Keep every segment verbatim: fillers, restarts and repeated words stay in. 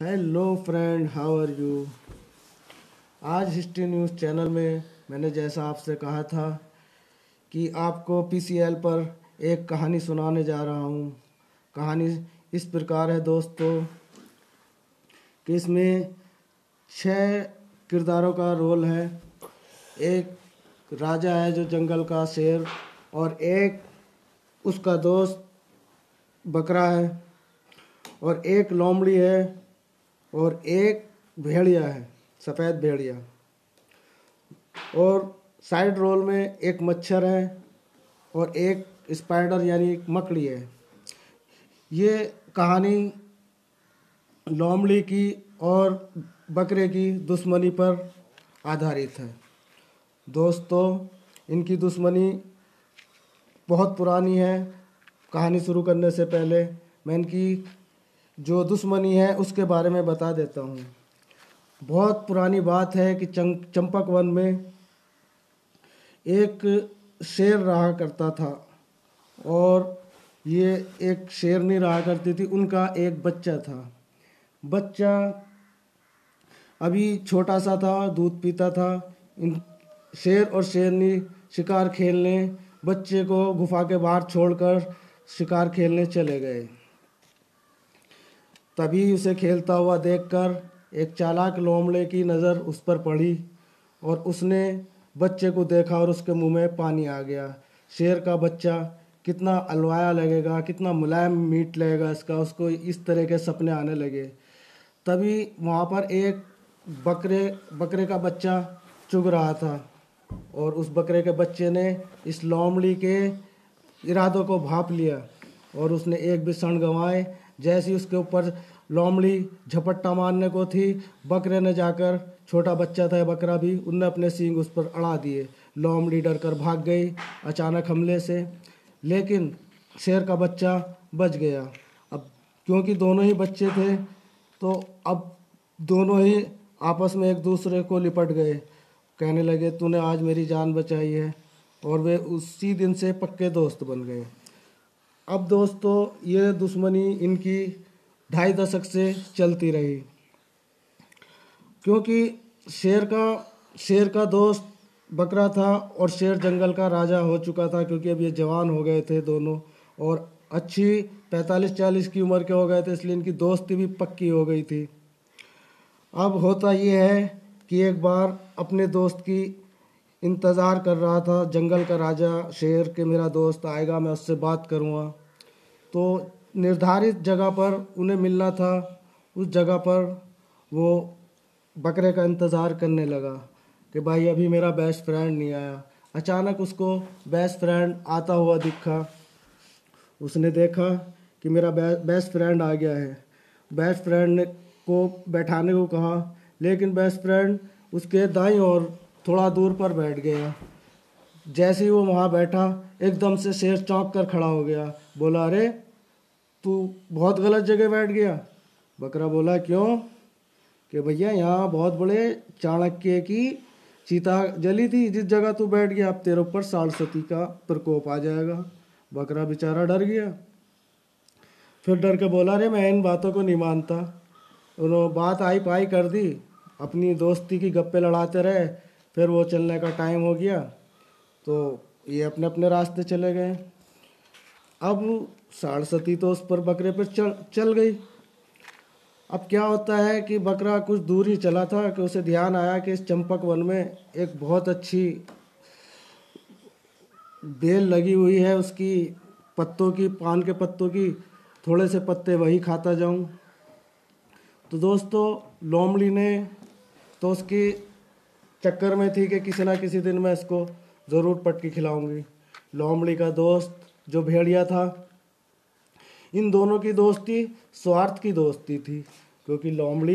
Hello friend, how are you. आज history news channel में मैंने जैसा आपसे कहा था कि आपको पीसीएल पर एक कहानी सुनाने जा रहा हूँ। कहानी इस प्रकार है दोस्तों कि इसमें छह किरदारों का रोल है। एक राजा है जो जंगल का शेर, और एक उसका दोस्त बकरा है, और एक लोमड़ी है, और एक भेड़िया है, सफ़ेद भेड़िया। और साइड रोल में एक मच्छर है और एक स्पाइडर यानी एक मकड़ी है। ये कहानी लोमड़ी की और बकरे की दुश्मनी पर आधारित है। दोस्तों, इनकी दुश्मनी बहुत पुरानी है। कहानी शुरू करने से पहले मैं इनकी जो दुश्मनी है उसके बारे में बता देता हूँ। बहुत पुरानी बात है कि चंपक वन में एक शेर रहा करता था, और ये एक शेरनी रहा करती थी। उनका एक बच्चा था। बच्चा अभी छोटा सा था, दूध पीता था। इन शेर और शेरनी शिकार खेलने बच्चे को गुफा के बाहर छोड़कर शिकार खेलने चले गए। तभी उसे खेलता हुआ देखकर एक चालाक लोमड़े की नज़र उस पर पड़ी, और उसने बच्चे को देखा और उसके मुंह में पानी आ गया। शेर का बच्चा कितना अलवाया लगेगा, कितना मुलायम मीट लगेगा इसका, उसको इस तरह के सपने आने लगे। तभी वहाँ पर एक बकरे बकरे का बच्चा चुग रहा था, और उस बकरे के बच्चे ने इस लोमड़ी के इरादों को भांप लिया, और उसने एक भी क्षण गंवाए। जैसे ही उसके ऊपर लोमड़ी झपट्टा मारने को थी, बकरे ने जाकर, छोटा बच्चा था बकरा भी, उनने अपने सींग उस पर अड़ा दिए। लोमड़ी डर कर भाग गई अचानक हमले से, लेकिन शेर का बच्चा बच गया। अब क्योंकि दोनों ही बच्चे थे, तो अब दोनों ही आपस में एक दूसरे को लिपट गए। कहने लगे, तूने आज मेरी जान बचाई है, और वे उसी दिन से पक्के दोस्त बन गए। अब दोस्तों, ये दुश्मनी इनकी ढाई दशक से चलती रही, क्योंकि शेर का शेर का दोस्त बकरा था, और शेर जंगल का राजा हो चुका था, क्योंकि अब ये जवान हो गए थे दोनों, और अच्छी पैंतालीस चालीस की उम्र के हो गए थे, इसलिए इनकी दोस्ती भी पक्की हो गई थी। अब होता ये है कि एक बार अपने दोस्त की इंतज़ार कर रहा था जंगल का राजा शेर के, मेरा दोस्त आएगा, मैं उससे बात करूँगा। तो निर्धारित जगह पर उन्हें मिलना था। उस जगह पर वो बकरे का इंतज़ार करने लगा कि भाई अभी मेरा बेस्ट फ्रेंड नहीं आया। अचानक उसको बेस्ट फ्रेंड आता हुआ दिखा। उसने देखा कि मेरा बेस्ट फ्रेंड आ गया है। बेस्ट फ्रेंड ने को बैठाने को कहा, लेकिन बेस्ट फ्रेंड उसके दाईं ओर थोड़ा दूर पर बैठ गया। जैसे ही वो वहाँ बैठा, एकदम से शेर चौंक कर खड़ा हो गया। बोला, अरे तू बहुत गलत जगह बैठ गया। बकरा बोला, क्यों? कि भैया यहाँ बहुत बड़े चाणक्य की चीता जली थी, जिस जगह तू बैठ गया, अब तेरे ऊपर सारस्वती का प्रकोप आ जाएगा। बकरा बेचारा डर गया। फिर डर के बोला, अरे मैं इन बातों को नहीं मानता। उन्होंने बात आई पाई कर दी, अपनी दोस्ती की गप्पे लड़ाते रहे। फिर वो चलने का टाइम हो गया, तो ये अपने अपने रास्ते चले गए। अब सारस्वती तो उस पर बकरे पर चल चल गई। अब क्या होता है कि बकरा कुछ दूर ही चला था कि उसे ध्यान आया कि इस चंपक वन में एक बहुत अच्छी बेल लगी हुई है, उसकी पत्तों की, पान के पत्तों की, थोड़े से पत्ते वही खाता जाऊं। तो दोस्तों, लोमड़ी ने तो उसकी चक्कर में थी कि किसी ना किसी दिन मैं इसको ज़रूर पटकी खिलाऊंगी। लोमड़ी का दोस्त जो भेड़िया था, इन दोनों की दोस्ती स्वार्थ की दोस्ती थी, क्योंकि लोमड़ी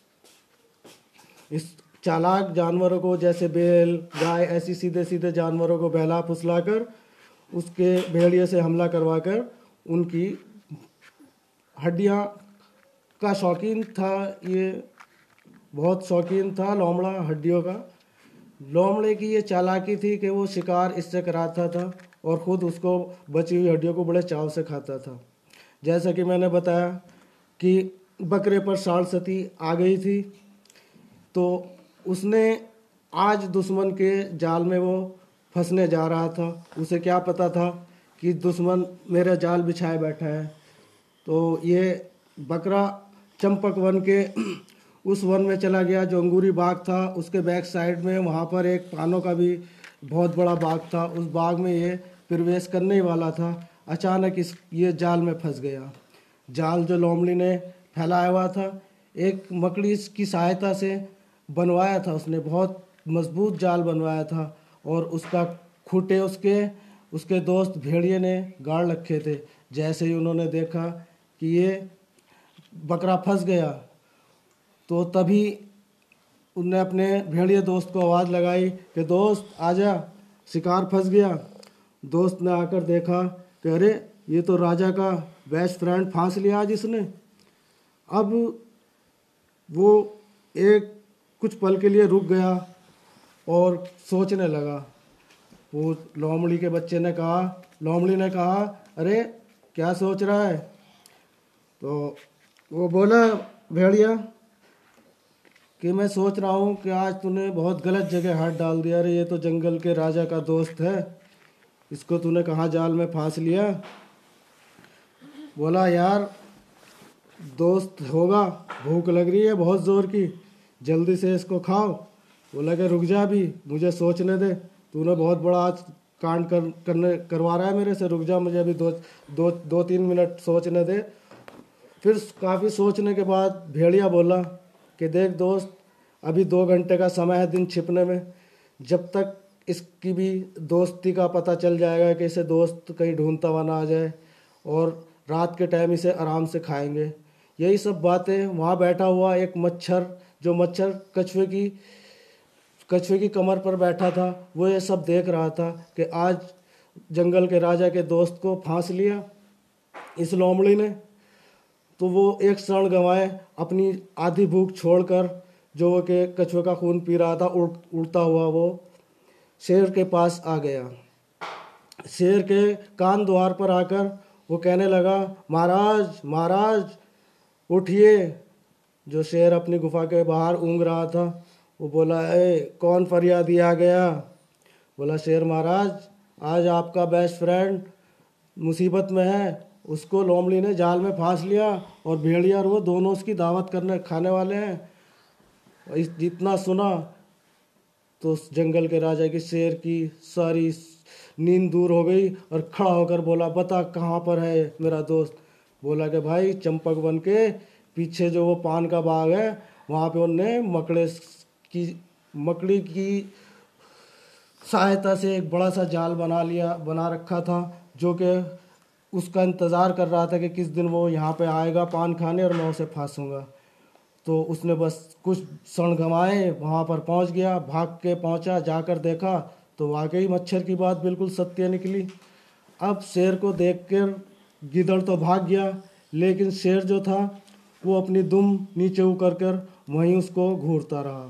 इस चालाक जानवरों को, जैसे बैल, गाय, ऐसी सीधे सीधे जानवरों को बहला फुसला कर उसके भेड़िए से हमला करवा कर उनकी हड्डियाँ का शौकीन था। ये बहुत शौकीन था लोमड़ा हड्डियों का। लोमड़े की ये चालाकी थी कि वो शिकार इससे कराता था, और ख़ुद उसको बची हुई हड्डियों को बड़े चाव से खाता था। जैसा कि मैंने बताया कि बकरे पर साढ़ सती आ गई थी। तो उसने आज दुश्मन के जाल में वो फंसने जा रहा था। उसे क्या पता था कि दुश्मन मेरा जाल बिछाए बैठा है। तो ये बकरा चंपक वन के उस वन में चला गया जो अंगूरी बाग था। उसके बैक साइड में वहाँ पर एक पानों का भी बहुत बड़ा बाग था। उस बाग में ये प्रवेश करने ही वाला था। अचानक इस ये जाल में फंस गया। जाल जो लोमड़ी ने फैलाया हुआ था, एक मकड़ी की सहायता से बनवाया था उसने, बहुत मजबूत जाल बनवाया था। और उसका खूंटे उसके उसके दोस्त भेड़िए ने गाड़ रखे थे। जैसे ही उन्होंने देखा कि ये बकरा फंस गया, तो तभी उनने अपने भेड़िए दोस्त को आवाज़ लगाई कि दोस्त आजा, शिकार फंस गया। दोस्त ने आकर देखा कि अरे ये तो राजा का बेस्ट फ्रेंड फांस लिया आज इसने। अब वो एक कुछ पल के लिए रुक गया और सोचने लगा। वो लोमड़ी के बच्चे ने कहा लोमड़ी ने कहा अरे क्या सोच रहा है? तो वो बोला भेड़िया कि मैं सोच रहा हूँ कि आज तूने बहुत गलत जगह हाथ डाल दिया। अरे ये तो जंगल के राजा का दोस्त है, इसको तूने कहाँ जाल में फांस लिया? बोला यार दोस्त होगा, भूख लग रही है बहुत ज़ोर की, जल्दी से इसको खाओ। बोला कि रुक जा, भी मुझे सोचने दे, तूने बहुत बड़ा आज कांड कर करने करवा रहा है मेरे से, रुक जा, मुझे अभी दो दो दो तीन मिनट सोचने दे। फिर काफ़ी सोचने के बाद भेड़िया बोला कि देख दोस्त, अभी दो घंटे का समय है दिन छिपने में। जब तक इसकी भी दोस्ती का पता चल जाएगा कि इसे दोस्त कहीं ढूंढता हुआ ना आ जाए, और रात के टाइम इसे आराम से खाएंगे। यही सब बातें वहाँ बैठा हुआ एक मच्छर, जो मच्छर कछुए की कछुए की कमर पर बैठा था, वो ये सब देख रहा था कि आज जंगल के राजा के दोस्त को फांस लिया इस लोमड़ी ने। तो वो एक क्षण गंवाए अपनी आधी भूख छोड़कर, जो वो के कछुए का खून पी रहा था, उड़ उड़ता हुआ वो शेर के पास आ गया। शेर के कान द्वार पर आकर वो कहने लगा, महाराज महाराज उठिए। जो शेर अपनी गुफा के बाहर ऊँग रहा था, वो बोला, ए कौन फरियादी आ गया? बोला, शेर महाराज आज आपका बेस्ट फ्रेंड मुसीबत में है, उसको लोमड़ी ने जाल में फांस लिया और भेड़िया और वो दोनों उसकी दावत करने खाने वाले हैं। इस जितना सुना तो उस जंगल के राजा की शेर की सारी नींद दूर हो गई और खड़ा होकर बोला, बता कहाँ पर है मेरा दोस्त? बोला कि भाई चंपक वन के पीछे जो वो पान का बाग है, वहाँ पे उनने मकड़े की मकड़ी की सहायता से एक बड़ा सा जाल बना लिया बना रखा था, जो कि उसका इंतज़ार कर रहा था कि किस दिन वो यहाँ पे आएगा पान खाने और मैं उसे फांसूंगा। तो उसने बस कुछ क्षण गंवाए, वहाँ पर पहुँच गया, भाग के पहुँचा, जाकर देखा तो वाकई मच्छर की बात बिल्कुल सत्य निकली। अब शेर को देखकर गिदड़ तो भाग गया, लेकिन शेर जो था वो अपनी दुम नीचे उकर कर वहीं उसको घूरता रहा।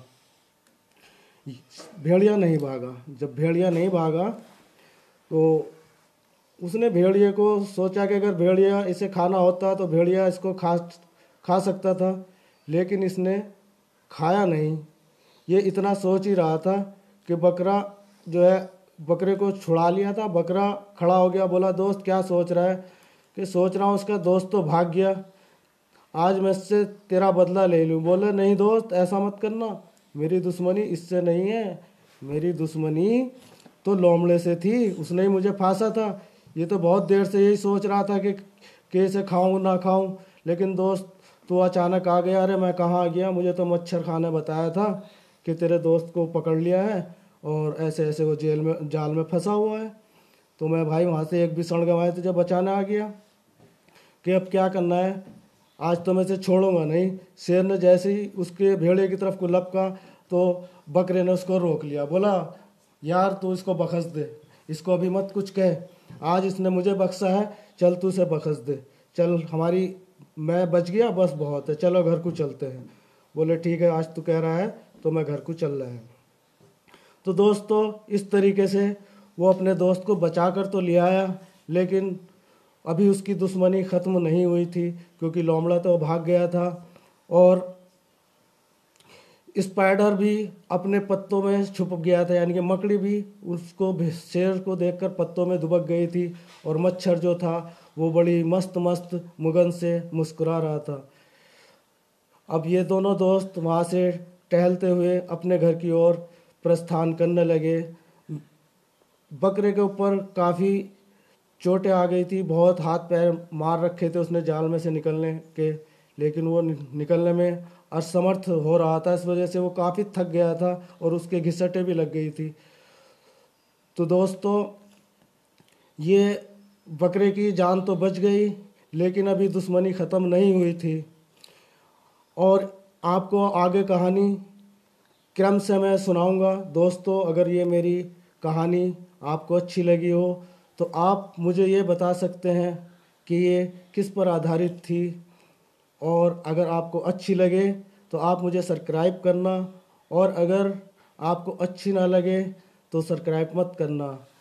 भेड़िया नहीं भागा। जब भेड़िया नहीं भागा तो उसने भेड़िए को सोचा कि अगर भेड़िया इसे खाना होता तो भेड़िया इसको खा खा सकता था, लेकिन इसने खाया नहीं। ये इतना सोच ही रहा था कि बकरा जो है बकरे को छुड़ा लिया था। बकरा खड़ा हो गया, बोला, दोस्त क्या सोच रहा है? कि सोच रहा हूँ उसका दोस्त तो भाग गया, आज मैं इससे तेरा बदला ले लूँ। बोले, नहीं दोस्त ऐसा मत करना, मेरी दुश्मनी इससे नहीं है, मेरी दुश्मनी तो लोमड़े से थी, उसने ही मुझे फांसा था। ये तो बहुत देर से यही सोच रहा था कि कैसे खाऊं ना खाऊं, लेकिन दोस्त तो अचानक आ गया। अरे मैं कहाँ आ गया, मुझे तो मच्छर खाने बताया था कि तेरे दोस्त को पकड़ लिया है और ऐसे ऐसे वो जेल में जाल में फंसा हुआ है। तो मैं भाई वहाँ से एक भी क्षण गंवाए तुझे बचाने आ गया कि अब क्या करना है, आज तो मैं इसे छोड़ूंगा नहीं। शेर ने जैसे ही उसके भेड़े की तरफ को लपका तो बकरे ने उसको रोक लिया। बोला, यार तू इसको बख्श दे, इसको अभी मत कुछ कह, आज इसने मुझे बख्शा है, चल तू उसे बख्श दे, चल हमारी मैं बच गया बस बहुत है, चलो घर को चलते हैं। बोले, ठीक है, आज तू कह रहा है तो मैं घर को चल रहा है। तो दोस्तों इस तरीके से वो अपने दोस्त को बचा कर तो ले आया, लेकिन अभी उसकी दुश्मनी ख़त्म नहीं हुई थी, क्योंकि लोमड़ा तो भाग गया था और स्पाइडर भी अपने पत्तों में छुप गया था, यानी कि मकड़ी भी उसको शेर को देखकर पत्तों में दुबक गई थी। और मच्छर जो था वो बड़ी मस्त मस्त मुगन से मुस्कुरा रहा था। अब ये दोनों दोस्त वहाँ से टहलते हुए अपने घर की ओर प्रस्थान करने लगे। बकरे के ऊपर काफ़ी चोटें आ गई थी, बहुत हाथ पैर मार रखे थे उसने जाल में से निकलने के, लेकिन वो निकलने में असमर्थ हो रहा था। इस वजह से वो काफ़ी थक गया था और उसके घिसटें भी लग गई थी। तो दोस्तों, ये बकरे की जान तो बच गई, लेकिन अभी दुश्मनी ख़त्म नहीं हुई थी। और आपको आगे कहानी क्रम से मैं सुनाऊंगा। दोस्तों, अगर ये मेरी कहानी आपको अच्छी लगी हो तो आप मुझे ये बता सकते हैं कि ये किस पर आधारित थी। और अगर आपको अच्छी लगे तो आप मुझे सब्सक्राइब करना, और अगर आपको अच्छी ना लगे तो सब्सक्राइब मत करना।